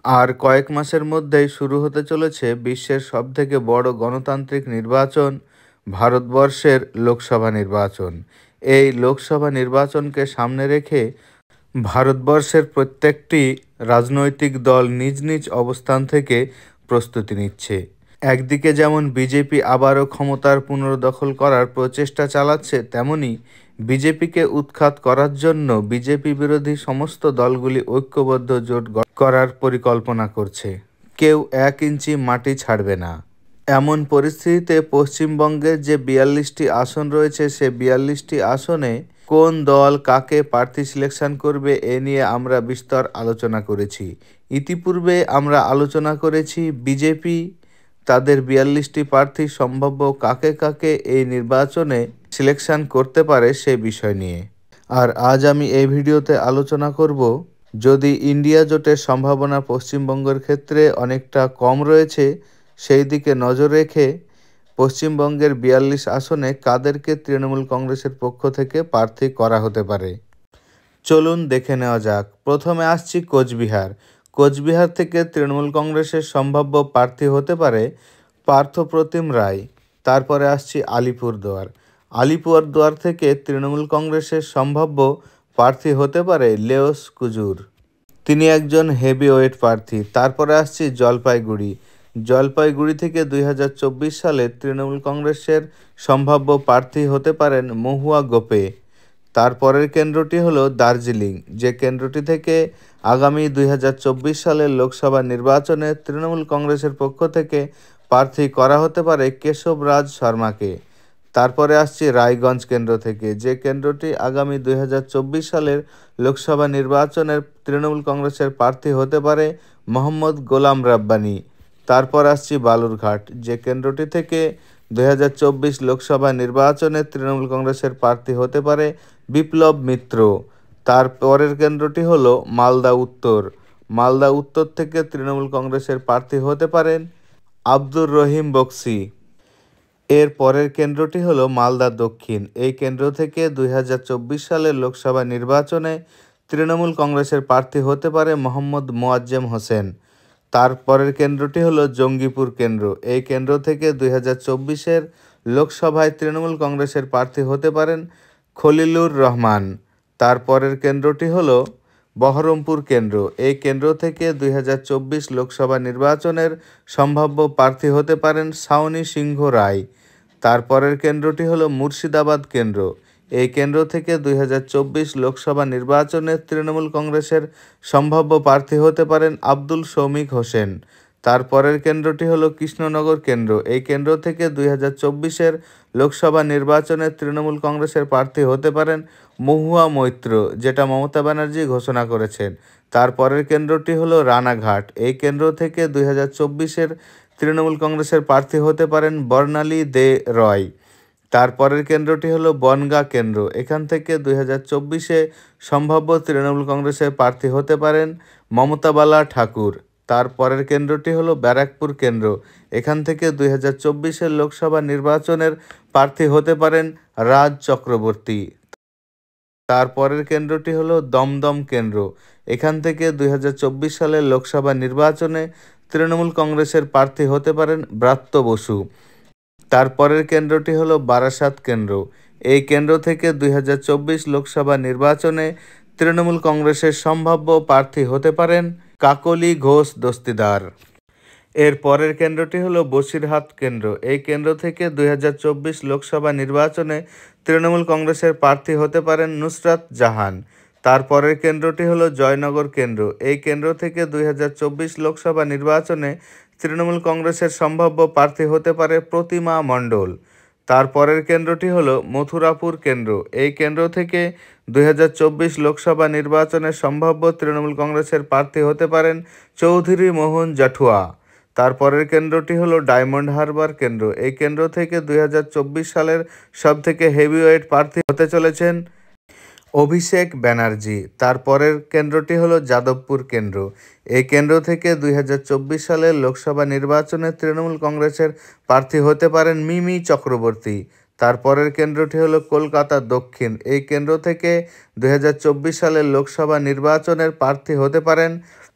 আর কয়েক মাসের মধ্যেই শুরু হতে চলেছে বিশ্বের সবথেকে বড় গণতান্ত্রিক নির্বাচন, ভারতবর্ষের লোকসভা নির্বাচন। এই লোকসভা নির্বাচনকে সামনে রেখে ভারতবর্ষের প্রত্যেকটি রাজনৈতিক দল নিজ নিজ অবস্থান থেকে প্রস্তুতি নিচ্ছে। একদিকে যেমন বিজেপি আবারও ক্ষমতার পুনর্দখল করার প্রচেষ্টা চালাচ্ছে, তেমনি বিজেপিকে উৎখাত করার জন্য বিজেপি বিরোধী সমস্ত দলগুলি ঐক্যবদ্ধ জোট করার পরিকল্পনা করছে। কেউ 1 ইঞ্চি মাটি ছাড়বে না। এমন পরিস্থিতিতে পশ্চিমবঙ্গের যে 42টি আসন রয়েছে, সে 42টি আসনে কোন দল কাকে প্রার্থী সিলেকশন করবে এ নিয়ে আমরা বিস্তর আলোচনা করেছি। ইতিপূর্বে আমরা আলোচনা করেছি বিজেপি তাদের 42টি প্রার্থী সম্ভাব্য কাকে কাকে এই নির্বাচনে সিলেকশন করতে পারে সে বিষয় নিয়ে। আর আজ আমি এই ভিডিওতে আলোচনা করব, যদি ইন্ডিয়া জোটের সম্ভাবনা পশ্চিমবঙ্গের ক্ষেত্রে অনেকটা কম রয়েছে, সেই দিকে নজর রেখে পশ্চিমবঙ্গের 42 আসনে কাদেরকে তৃণমূল কংগ্রেসের পক্ষ থেকে প্রার্থী করা হতে পারে। চলুন দেখে নেওয়া যাক। প্রথমে আসছি কোচবিহার। কোচবিহার থেকে তৃণমূল কংগ্রেসের সম্ভাব্য প্রার্থী হতে পারে পার্থপ্রতিম রায়। তারপরে আসছি আলিপুরদুয়ার। আলিপুরদুয়ার থেকে তৃণমূল কংগ্রেসের সম্ভাব্য প্রার্থী হতে পারে লেওস কুজুর, তিনি একজন হেভিওয়েট প্রার্থী। তারপরে আসছি জলপাইগুড়ি। জলপাইগুড়ি থেকে 2024 সালে তৃণমূল কংগ্রেসের সম্ভাব্য প্রার্থী হতে পারেন মহুয়া গোপে। তারপরের কেন্দ্রটি হলো দার্জিলিং, যে কেন্দ্রটি থেকে আগামী 2024 সালের লোকসভা নির্বাচনে তৃণমূল কংগ্রেসের পক্ষ থেকে প্রার্থী করা হতে পারে কেশব রাজ শর্মাকে। তারপরে আসছি রায়গঞ্জ কেন্দ্র থেকে, যে কেন্দ্রটি আগামী 2024 সালের লোকসভা নির্বাচনের তৃণমূল কংগ্রেসের প্রার্থী হতে পারে মোহাম্মদ গোলাম রাব্বানি। তারপর আসছি বালুরঘাট, যে কেন্দ্রটি থেকে 2024 লোকসভা নির্বাচনে তৃণমূল কংগ্রেসের প্রার্থী হতে পারে বিপ্লব মিত্র। তারপরের কেন্দ্রটি হলো মালদা উত্তর। মালদা উত্তর থেকে তৃণমূল কংগ্রেসের প্রার্থী হতে পারেন আব্দুর রহিম বক্সি। এর পরের কেন্দ্রটি হলো মালদা দক্ষিণ। এই কেন্দ্র থেকে 2024 সালের লোকসভা নির্বাচনে তৃণমূল কংগ্রেসের প্রার্থী হতে পারে মোহাম্মদ মোয়াজ্জেম হোসেন। তারপরের কেন্দ্রটি হলো জঙ্গিপুর কেন্দ্র। এই কেন্দ্র থেকে 2024-এর লোকসভায় তৃণমূল কংগ্রেসের প্রার্থী হতে পারেন খলিলুর রহমান। তারপরের কেন্দ্রটি হলো বহরমপুর কেন্দ্র। এই কেন্দ্র থেকে 2024 লোকসভা নির্বাচনের সম্ভাব্য প্রার্থী হতে পারেন সাউনি সিংহ রায়। তারপরের কেন্দ্রটি হলো মুর্শিদাবাদ কেন্দ্র। এই কেন্দ্র থেকে 2024 লোকসভা নির্বাচনে তৃণমূল কংগ্রেসের সম্ভাব্য প্রার্থী হতে পারেন আব্দুল শৌমিক হোসেন। তারপরের কেন্দ্রটি হলো কৃষ্ণনগর কেন্দ্র। এই কেন্দ্র থেকে 2024-এর লোকসভা নির্বাচনে তৃণমূল কংগ্রেসের প্রার্থী হতে পারেন মহুয়া মৈত্র, যেটা মমতা ব্যানার্জি ঘোষণা করেছেন। তারপরের কেন্দ্রটি হলো রানাঘাট। এই কেন্দ্র থেকে 2024-এর তৃণমূল কংগ্রেসের প্রার্থী হতে পারেন বর্ণালী দে রয়। তারপরের কেন্দ্রটি হলো বনগাঁ কেন্দ্র। এখান থেকে 2024-এ সম্ভাব্য তৃণমূল কংগ্রেসের প্রার্থী হতে পারেন মমতাবালা ঠাকুর। তারপরের কেন্দ্রটি হলো ব্যারাকপুর কেন্দ্র। এখান থেকে 2024-এর লোকসভা নির্বাচনের প্রার্থী হতে পারেন রাজ চক্রবর্তী। তারপরের কেন্দ্রটি হলো দমদম কেন্দ্র। এখান থেকে 2024 সালের লোকসভা নির্বাচনে তৃণমূল কংগ্রেসের প্রার্থী হতে পারেন ব্রাত্য বসু। তারপরের কেন্দ্রটি হলো বারাসাত কেন্দ্র। এই কেন্দ্র থেকে 2024 লোকসভা নির্বাচনে তৃণমূল কংগ্রেসের সম্ভাব্য প্রার্থী হতে পারেন কাকলি ঘোষ দস্তিদার। এর পরের কেন্দ্রটি হলো বসিরহাট কেন্দ্র। এই কেন্দ্র থেকে 2024 লোকসভা নির্বাচনে তৃণমূল কংগ্রেসের প্রার্থী হতে পারেন নুসরাত জাহান। তারপরের কেন্দ্রটি হলো জয়নগর কেন্দ্র। এই কেন্দ্র থেকে 2024 লোকসভা নির্বাচনে তৃণমূল কংগ্রেসের সম্ভাব্য প্রার্থী হতে পারে প্রতিমা মণ্ডল। তারপরের কেন্দ্রটি হলো মথুরাপুর কেন্দ্র। এই কেন্দ্র থেকে 2024 লোকসভা নির্বাচনে সম্ভাব্য তৃণমূল কংগ্রেসের প্রার্থী হতে পারেন চৌধুরী মোহন জাঠুয়া। তারপরের কেন্দ্রটি হলো ডায়মন্ড হারবার কেন্দ্র। এই কেন্দ্র থেকে 2024 সালের সবথেকে হেভিওয়েট প্রার্থী হতে চলেছেন অভিষেক ব্যানার্জি। তারপরের কেন্দ্রটি হলো যাদবপুর কেন্দ্র। এই কেন্দ্র থেকে 2024 সালের লোকসভা নির্বাচনে তৃণমূল কংগ্রেসের প্রার্থী হতে পারেন মিমি চক্রবর্তী। তারপরের কেন্দ্রটি হলো কলকাতা দক্ষিণ। এই কেন্দ্র থেকে 2024 সালের লোকসভা নির্বাচনের প্রার্থী হতে পারেন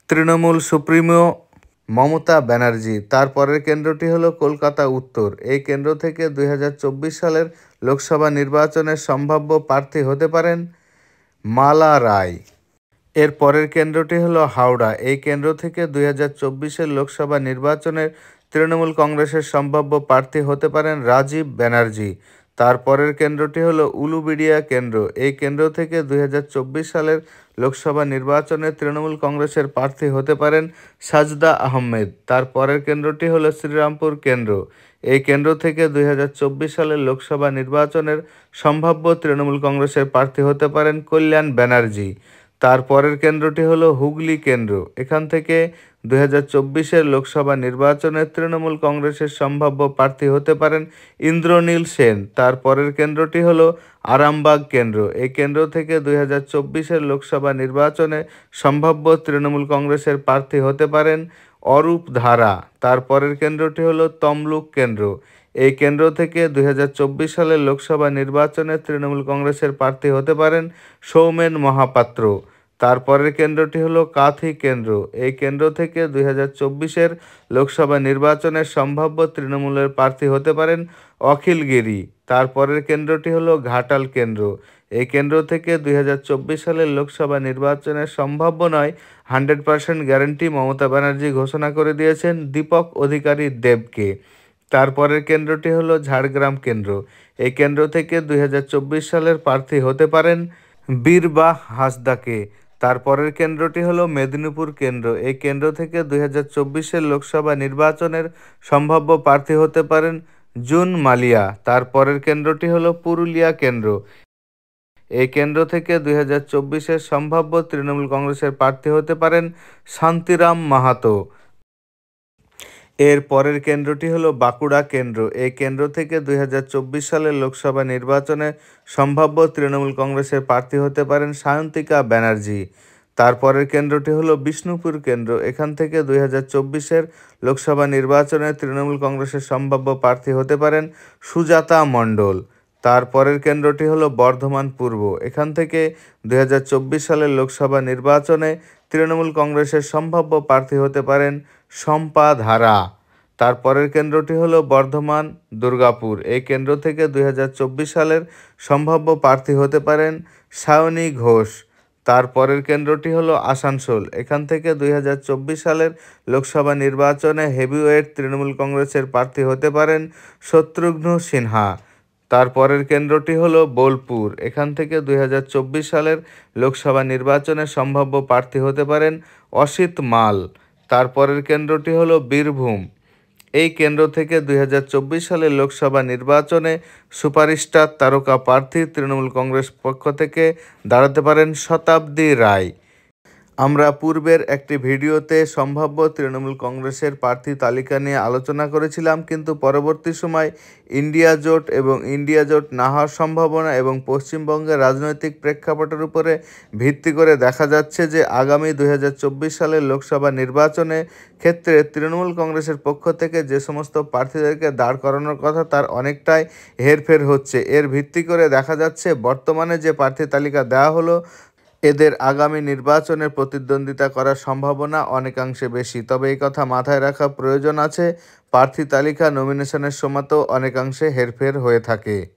তৃণমূল সুপ্রিমো মমতা ব্যানার্জি। তারপরের কেন্দ্রটি হলো কলকাতা উত্তর। এই কেন্দ্র থেকে 2024 সালের লোকসভা নির্বাচনের সম্ভাব্য প্রার্থী হতে পারেন মালা রায়। এর পরের কেন্দ্রটি হলো হাওড়া। এই কেন্দ্র থেকে 2024-এর লোকসভা নির্বাচনের তৃণমূল কংগ্রেসের সম্ভাব্য প্রার্থী হতে পারেন রাজীব ব্যানার্জি। তারপরের কেন্দ্রটি হলো উলুবেড়িয়া কেন্দ্র। এই কেন্দ্র থেকে 2024 সালের লোকসভা নির্বাচনে তৃণমূল কংগ্রেসের প্রার্থী হতে পারেন সাজদা আহমেদ। তারপরের কেন্দ্রটি হলো শ্রীরামপুর কেন্দ্র। এই কেন্দ্র থেকে 2024 সালের লোকসভা নির্বাচনের সম্ভাব্য তৃণমূল কংগ্রেসের প্রার্থী হতে পারেন কল্যাণ ব্যানার্জি। তারপরের কেন্দ্রটি হলো হুগলি কেন্দ্র। এখান থেকে 2024-এর লোকসভা নির্বাচনে তৃণমূল কংগ্রেসের সম্ভাব্য প্রার্থী হতে পারেন ইন্দ্রনীল সেন। তারপরের কেন্দ্রটি হলো আরামবাগ কেন্দ্র। এই কেন্দ্র থেকে 2024-এর লোকসভা নির্বাচনে সম্ভাব্য তৃণমূল কংগ্রেসের প্রার্থী হতে পারেন অরূপ ধারা। তারপরের কেন্দ্রটি হলো তমলুক কেন্দ্র। এই কেন্দ্র থেকে 2024 সালের লোকসভা নির্বাচনে তৃণমূল কংগ্রেসের প্রার্থী হতে পারেন সৌমেন মহাপাত্র। তারপরের কেন্দ্রটি হলো কাঁথি কেন্দ্র। এই কেন্দ্র থেকে 2024-এর লোকসভা নির্বাচনের সম্ভাব্য তৃণমূলের প্রার্থী হতে পারেন অখিল গিরি। তারপরের কেন্দ্রটি হলো ঘাটাল কেন্দ্র। এই কেন্দ্র থেকে 2024 সালের লোকসভা নির্বাচনের সম্ভাব্য নয় 100% গ্যারান্টি মমতা ব্যানার্জি ঘোষণা করে দিয়েছেন দীপক অধিকারী দেবকে। তারপরের কেন্দ্রটি হলো ঝাড়গ্রাম কেন্দ্র। এই কেন্দ্র থেকে 2024 সালের প্রার্থী হতে পারেন বীরবাহ হাঁসদাকে। তারপরের কেন্দ্রটি হলো মেদিনীপুর কেন্দ্র। এই কেন্দ্র থেকে 2024-এর লোকসভা নির্বাচনের সম্ভাব্য প্রার্থী হতে পারেন জুন মালিয়া। তারপরের কেন্দ্রটি হলো পুরুলিয়া কেন্দ্র। এই কেন্দ্র থেকে 2024-এর সম্ভাব্য তৃণমূল কংগ্রেসের প্রার্থী হতে পারেন শান্তিরাম মাহাতো। এর পরের কেন্দ্রটি হলো বাঁকুড়া কেন্দ্র। এই কেন্দ্র থেকে 2024 সালের লোকসভা নির্বাচনে সম্ভাব্য তৃণমূল কংগ্রেসের প্রার্থী হতে পারেন সায়ন্তিকা ব্যানার্জি। তারপরের কেন্দ্রটি হলো বিষ্ণুপুর কেন্দ্র। এখান থেকে 2024-এর লোকসভা নির্বাচনে তৃণমূল কংগ্রেসের সম্ভাব্য প্রার্থী হতে পারেন সুজাতা মণ্ডল। তারপরের কেন্দ্রটি হলো বর্ধমান পূর্ব। এখান থেকে 2024 সালের লোকসভা নির্বাচনে তৃণমূল কংগ্রেসের সম্ভাব্য প্রার্থী হতে পারেন শম্পা ধারা। তারপরের কেন্দ্রটি হলো বর্ধমান দুর্গাপুর। এই কেন্দ্র থেকে 2024 সালের সম্ভাব্য প্রার্থী হতে পারেন সায়নী ঘোষ। তারপরের কেন্দ্রটি হলো আসানসোল। এখান থেকে 2024 সালের লোকসভা নির্বাচনে হেভিওয়েট তৃণমূল কংগ্রেসের প্রার্থী হতে পারেন শত্রুঘ্ন সিনহা। তারপরের কেন্দ্রটি হলো বোলপুর। এখান থেকে 2024 সালের লোকসভা নির্বাচনে সম্ভাব্য প্রার্থী হতে পারেন অসিত মাল। তারপরের কেন্দ্রটি হলো বীরভূম। এই কেন্দ্র থেকে 2024 সালের লোকসভা নির্বাচনে সুপারস্টার তারকা প্রার্থী তৃণমূল কংগ্রেস পক্ষ থেকে দাঁড়াতে পারেন শতাব্দী রায়। আমরা পূর্বের একটি ভিডিওতে সম্ভাব্য তৃণমূল কংগ্রেসের প্রার্থী তালিকা নিয়ে আলোচনা করেছিলাম, কিন্তু পরবর্তী সময় ইন্ডিয়া জোট এবং ইন্ডিয়া জোট না হওয়ার সম্ভাবনা এবং পশ্চিমবঙ্গের রাজনৈতিক প্রেক্ষাপটের উপরে ভিত্তি করে দেখা যাচ্ছে যে আগামী 2024 সালের লোকসভা নির্বাচনে ক্ষেত্রে তৃণমূল কংগ্রেসের পক্ষ থেকে যে সমস্ত প্রার্থীদেরকে দাঁড় করানোর কথা তার অনেকটাই হেরফের হচ্ছে। এর ভিত্তি করে দেখা যাচ্ছে বর্তমানে যে প্রার্থী তালিকা দেওয়া হলো এদের আগামী নির্বাচনে প্রতিদ্বন্দ্বিতা করার সম্ভাবনা অনেকাংশে বেশি। তবে এই কথা মাথায় রাখা প্রয়োজন আছে, প্রার্থী তালিকা নমিনেশনের সময়তেও অনেকাংশে হেরফের হয়ে থাকে।